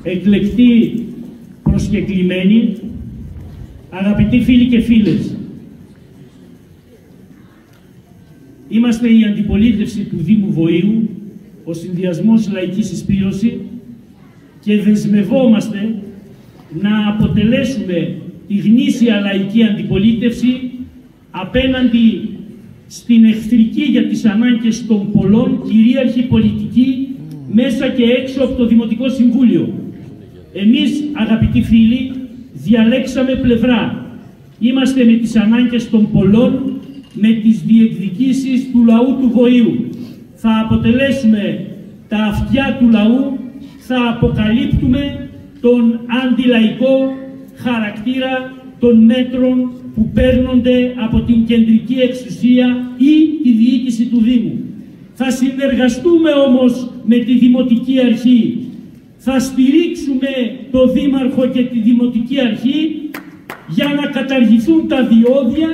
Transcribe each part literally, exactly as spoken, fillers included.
εκλεκτοί προσκεκλημένοι, αγαπητοί φίλοι και φίλες, είμαστε η αντιπολίτευση του Δήμου Βοήου, ο Συνδυασμός Λαϊκή Συσπήρωση, και δεσμευόμαστε να αποτελέσουμε τη γνήσια λαϊκή αντιπολίτευση απέναντι στην εχθρική για τις ανάγκες των πολλών κυρίαρχη πολιτική μέσα και έξω από το Δημοτικό Συμβούλιο. Εμείς, αγαπητοί φίλοι, διαλέξαμε πλευρά. Είμαστε με τις ανάγκες των πολλών, με τις διεκδικήσεις του λαού του Βοήου. Θα αποτελέσουμε τα αυτιά του λαού, θα αποκαλύπτουμε τον αντιλαϊκό χαρακτήρα των μέτρων που παίρνονται από την κεντρική εξουσία ή τη διοίκηση του Δήμου. Θα συνεργαστούμε όμως με τη Δημοτική Αρχή. Θα στηρίξουμε το Δήμαρχο και τη Δημοτική Αρχή για να καταργηθούν τα διόδια,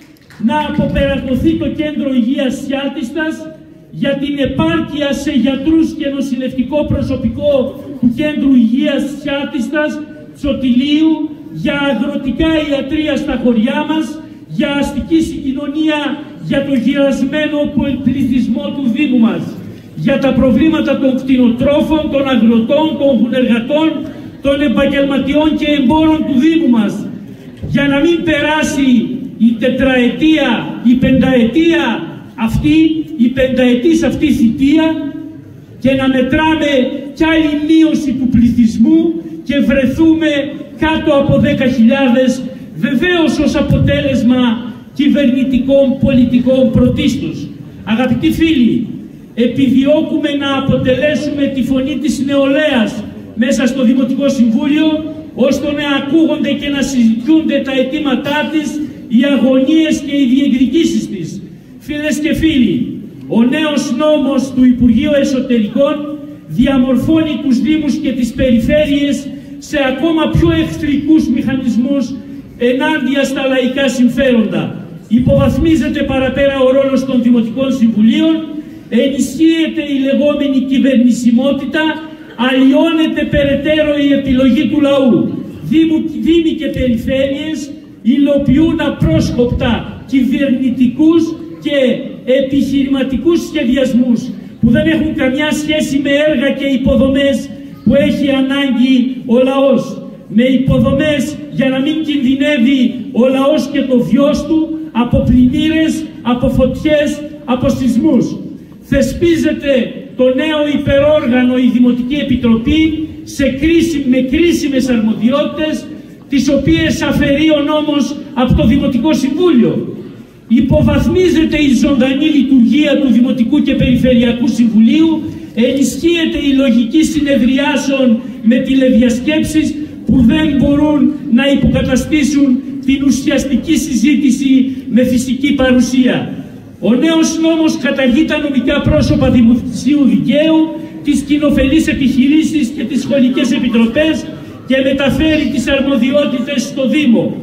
να αποπερατωθεί το Κέντρο Υγείας Σιάτιστας, για την επάρκεια σε γιατρούς και νοσηλευτικό προσωπικό του Κέντρου Υγείας Σιάτιστας, Ψωτηλίου, για αγροτικά ιατρία στα χωριά μας, για αστική συγκοινωνία για το γυρασμένο πληθυσμό του Δήμου μας, για τα προβλήματα των κτηνοτρόφων, των αγροτών, των γουνεργατών, των επαγγελματιών και εμπόρων του Δήμου μας, για να μην περάσει η τετραετία, η πενταετία αυτή, η πενταετής αυτή θητεία και να μετράμε κι άλλη μείωση του πληθυσμού και βρεθούμε κάτω από δέκα χιλιάδες, βεβαίως ως αποτέλεσμα κυβερνητικών πολιτικών πρωτίστως. Αγαπητοί φίλοι, επιδιώκουμε να αποτελέσουμε τη φωνή της νεολαίας μέσα στο Δημοτικό Συμβούλιο, ώστε να ακούγονται και να συζητούνται τα αιτήματά της, οι αγωνίες και οι διεκδικήσεις της. Φίλες και φίλοι, ο νέος νόμος του Υπουργείου Εσωτερικών διαμορφώνει τους Δήμους και τις περιφέρειες σε ακόμα πιο εχθρικούς μηχανισμούς ενάντια στα λαϊκά συμφέροντα. Υποβαθμίζεται παραπέρα ο ρόλος των Δημοτικών Συμβουλίων, ενισχύεται η λεγόμενη κυβερνησιμότητα, αλλοιώνεται περαιτέρω η επιλογή του λαού. Δήμοι και περιφέρειες υλοποιούν απρόσκοπτα κυβερνητικούς και επιχειρηματικούς σχεδιασμούς που δεν έχουν καμιά σχέση με έργα και υποδομές που έχει ανάγκη ο λαός. Με υποδομές για να μην κινδυνεύει ο λαός και το βιος του από πλημμύρες, από φωτιές, από σεισμούς. Θεσπίζεται το νέο υπερόργανο, η Δημοτική Επιτροπή, σε κρίση, με κρίσιμες αρμοδιότητες, τις οποίες αφαιρεί ο νόμος από το Δημοτικό Συμβούλιο. Υποβαθμίζεται η ζωντανή λειτουργία του Δημοτικού και Περιφερειακού Συμβουλίου, ενισχύεται η λογική συνεδριάσεων με τηλεδιασκέψεις που δεν μπορούν να υποκαταστήσουν την ουσιαστική συζήτηση με φυσική παρουσία. Ο νέος νόμος καταργεί τα νομικά πρόσωπα δημοσίου δικαίου, τις κοινοφελείς επιχειρήσεις και τις σχολικές επιτροπές και μεταφέρει τις αρμοδιότητες στο Δήμο.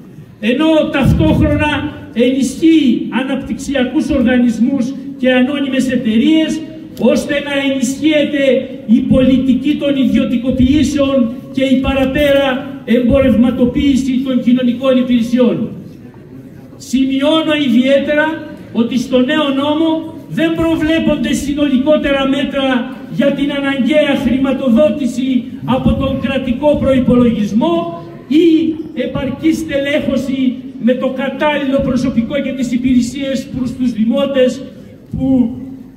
Ενώ ταυτόχρονα ενισχύει αναπτυξιακούς οργανισμούς και ανώνυμες εταιρείες, ώστε να ενισχύεται η πολιτική των ιδιωτικοποιήσεων και η παραπέρα εμπορευματοποίηση των κοινωνικών υπηρεσιών. Σημειώνω ιδιαίτερα ότι στο νέο νόμο δεν προβλέπονται συνολικότερα μέτρα για την αναγκαία χρηματοδότηση από τον κρατικό προϋπολογισμό ή επαρκή στελέχωση με το κατάλληλο προσωπικό και τις υπηρεσίες προς τους δημότες που,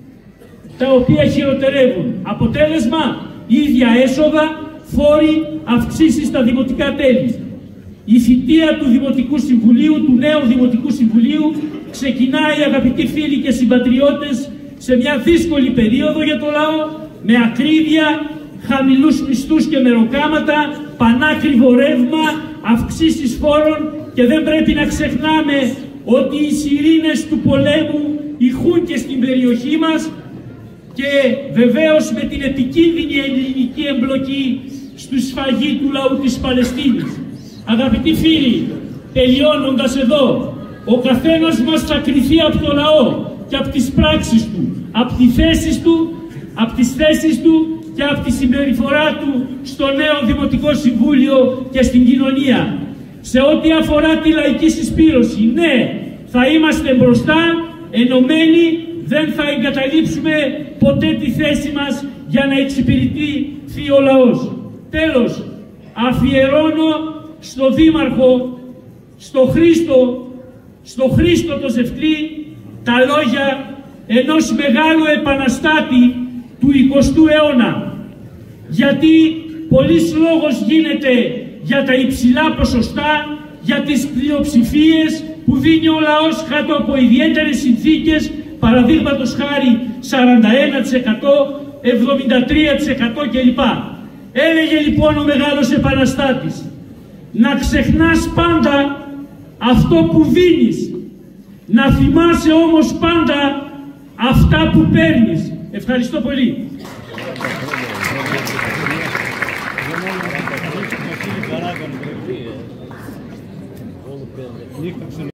τα οποία χειροτερεύουν. Αποτέλεσμα, ίδια έσοδα, φόροι, αυξήσεις στα δημοτικά τέλη. Η θητεία του Δημοτικού Συμβουλίου, του νέου Δημοτικού Συμβουλίου, ξεκινάει, αγαπητοί φίλοι και συμπατριώτες, σε μια δύσκολη περίοδο για το λαό, με ακρίβεια, χαμηλούς μισθούς και μεροκάματα, πανάκριβο ρεύμα, αυξήσεις φόρων, και δεν πρέπει να ξεχνάμε ότι οι σιρήνες του πολέμου ηχούν και στην περιοχή μας, και βεβαίως με την επικίνδυνη ελληνική εμπλοκή στη σφαγή του λαού της Παλαιστίνης. Αγαπητοί φίλοι, τελειώνοντας εδώ, ο καθένας μας θα κριθεί από το λαό και από τις πράξεις του, από τις θέσεις του, από τις θέσεις του και από τη συμπεριφορά του στο νέο Δημοτικό Συμβούλιο και στην κοινωνία. Σε ό,τι αφορά τη λαϊκή συσπήρωση, ναι, θα είμαστε μπροστά, ενωμένοι, δεν θα εγκαταλείψουμε ποτέ τη θέση μας για να εξυπηρετεί ο λαός. Τέλος, αφιερώνω στο Δήμαρχο, στο Χρήστο, στο Χρήστο το Ζευκλή, τα λόγια ενός μεγάλου επαναστάτη του εικοστού αιώνα. Γιατί πολλής λόγος γίνεται για τα υψηλά ποσοστά, για τις πλειοψηφίες που δίνει ο λαός κάτω από ιδιαίτερες συνθήκες, παραδείγματος χάρη σαράντα ένα τοις εκατό, εβδομήντα τρία τοις εκατό κλπ. Έλεγε λοιπόν ο μεγάλος επαναστάτης, να ξεχνάς πάντα αυτό που δίνεις, να θυμάσαι όμως πάντα αυτά που παίρνεις. Ευχαριστώ πολύ.